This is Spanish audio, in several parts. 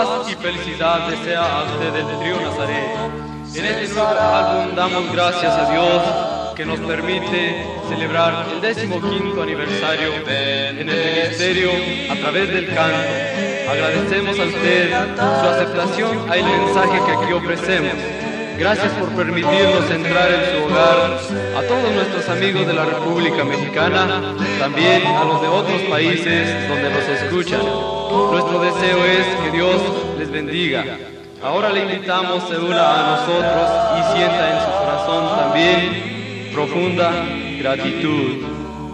Paz y felicidad desea a usted el trío Nazaret. En este nuevo álbum damos gracias a Dios que nos permite celebrar el 15º aniversario en el ministerio a través del canto. Agradecemos a usted su aceptación al mensaje que aquí ofrecemos. Gracias por permitirnos entrar en su hogar, a todos nuestros amigos de la República Mexicana, también a los de otros países donde nos escuchan. Nuestro deseo es que Dios les bendiga. Ahora le invitamos se una a nosotros y sienta en su corazón también profunda gratitud.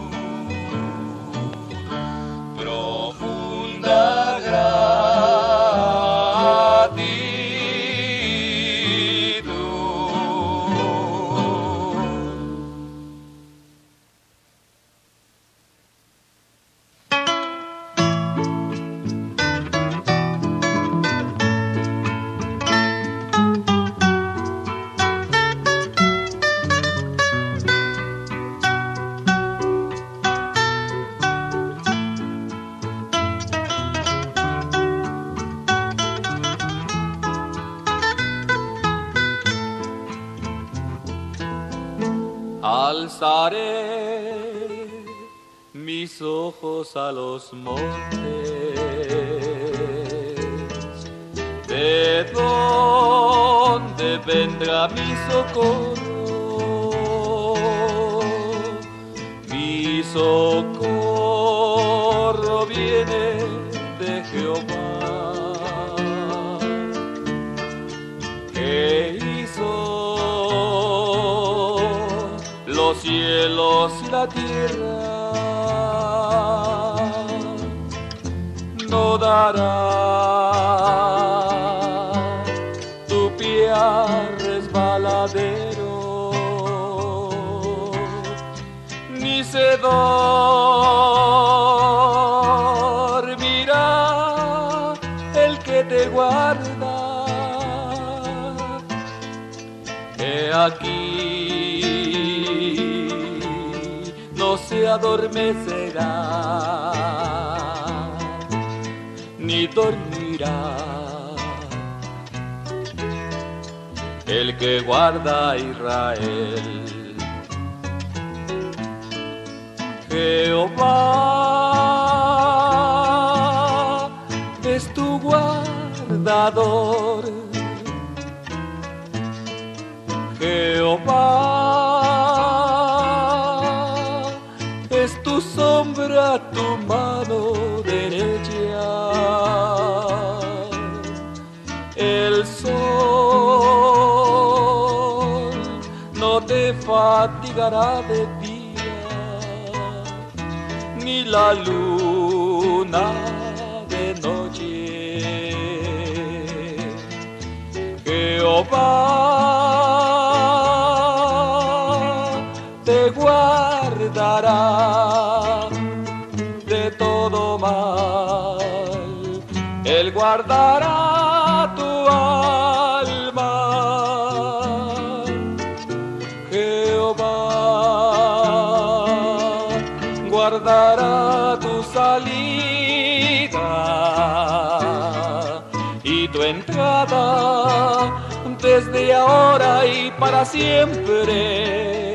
Profunda gratitud. Alzaré mis ojos a los montes, ¿de dónde vendrá mi socorro? Mi socorro viene de Jehová, que hizo los cielos y la tierra. No dará tu pie a resbaladero, ni se dormirá el que te guarda. He aquí no se adormecerá ni dormirá el que guarda a Israel. Jehová es tu guardador, Jehová es tu sombra, tu mano derecha. El sol no te fatigará de día, ni la luna de noche. Jehová te guardará de todo mal, Él guardará tu alma. Jehová guardará tu salida y tu entrada desde ahora y para siempre.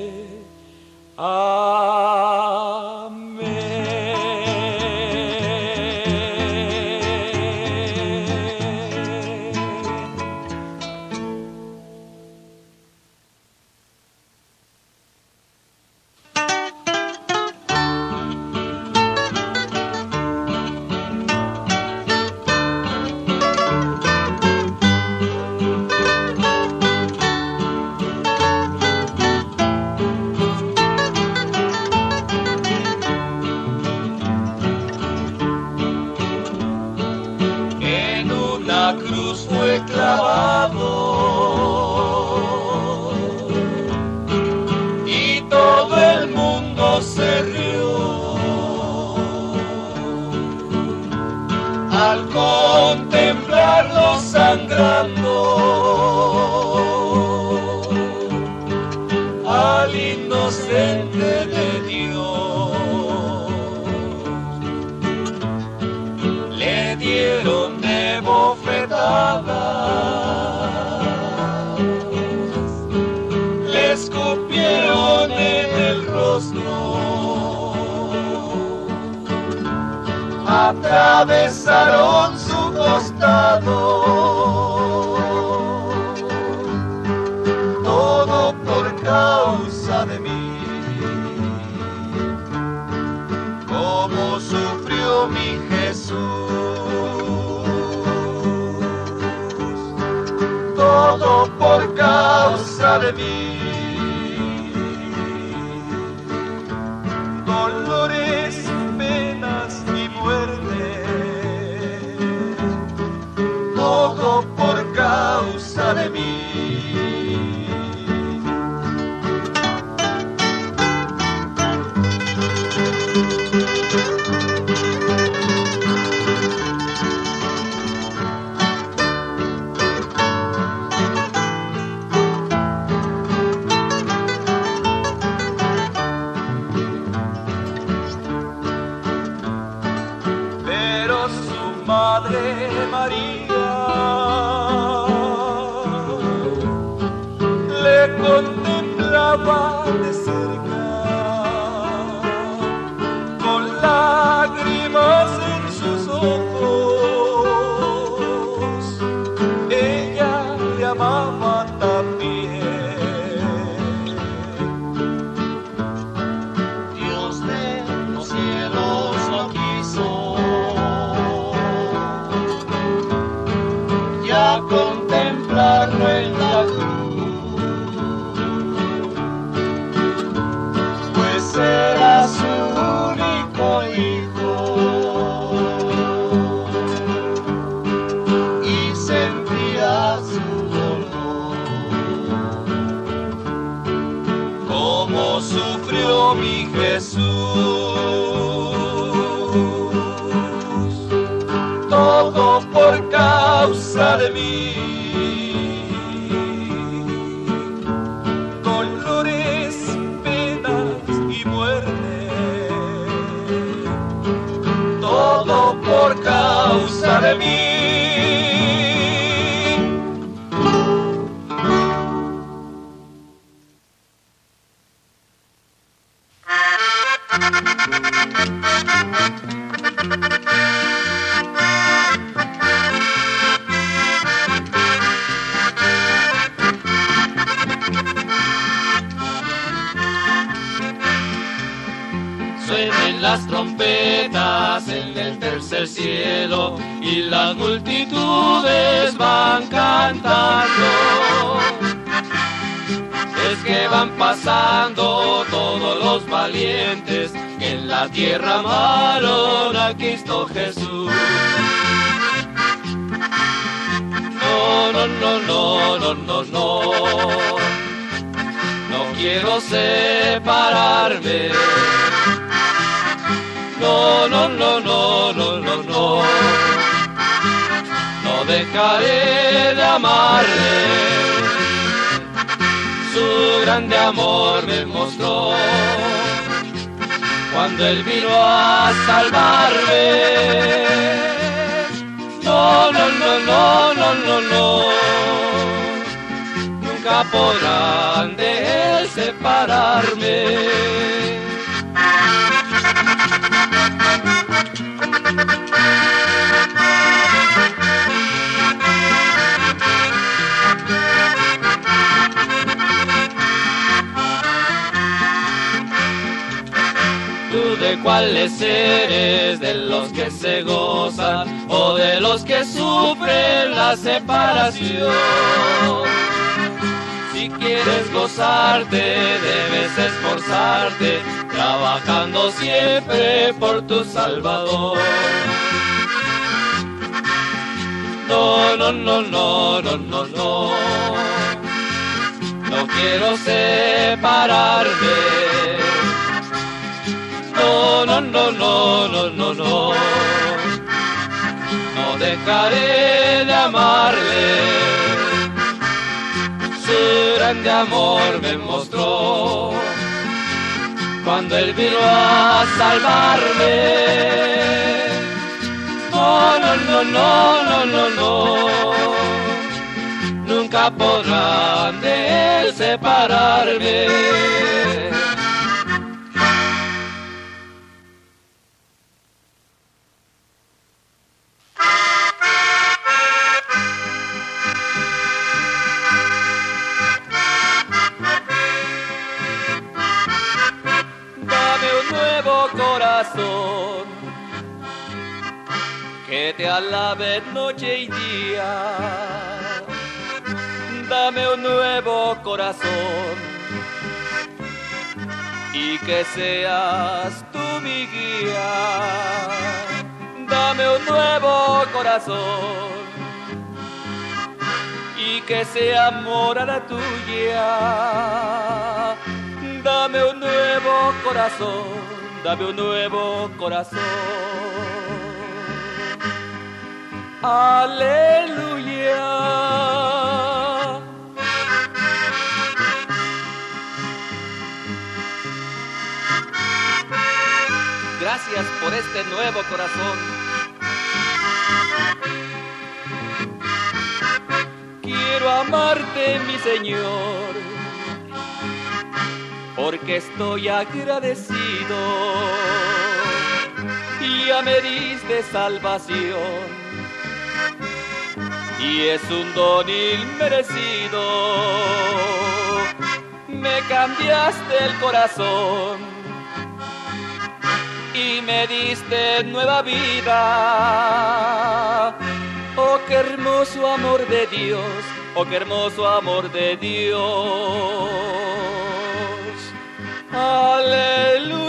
Fue clavado y todo el mundo se rió al contemplarlo sangrando al inocente de Dios. Le dieron de atravesaron su costado, todo por causa de mí. Cómo sufrió mi Jesús, todo por causa de mí. Dolores, penas y muerte, todo por causa de mí. Madre María le contemplaba de cerca, con lágrimas en sus ojos, ella le amaba también. Dios de los cielos lo quiso contemplarlo en la cruz, pues era su único hijo y sentía su dolor. Cómo sufrió mi Jesús, todo por causa de mí. Dolores, penas y muerte, todo por causa de mí. Suenen las trompetas en el tercer cielo y las multitudes van cantando. Es que van pasando todos los valientes que en la tierra amaron a Cristo Jesús. No, no, no, no, no, no, no. No quiero separarme. No, no, no, no, no, no, no. No dejaré de amarle. Su grande amor me mostró cuando Él vino a salvarme. No, no, no, no, no, no, no. Nunca podrán de Él separarme. ¿Tú de cuáles eres? ¿De los que se gozan o de los que sufren la separación? Si quieres gozarte, debes esforzarte, trabajando siempre por tu Salvador. No, no, no, no, no, no, no. No quiero separarme. No, no, no, no, no, no, no. No dejaré de amarle. Su grande amor me mostró cuando Él vino a salvarme. No, no, no, no, no, no, no. Nunca podrán de Él separarme. corazón, que te alabe noche y día. Dame un nuevo corazón y que seas tú mi guía. Dame un nuevo corazón y que sea morada tuya. Dame un nuevo corazón, dame un nuevo corazón. Aleluya. Gracias por este nuevo corazón. Quiero amarte, mi Señor, porque estoy agradecido. Ya me diste salvación y es un don inmerecido. Me cambiaste el corazón y me diste nueva vida. Oh, qué hermoso amor de Dios, oh, qué hermoso amor de Dios. Aleluya.